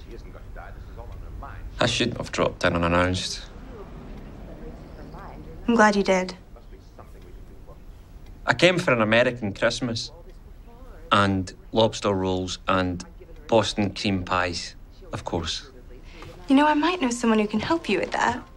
I shouldn't have dropped in unannounced. I'm glad you did. I came for an American Christmas and lobster rolls and Boston cream pies, of course. You know, I might know someone who can help you with that.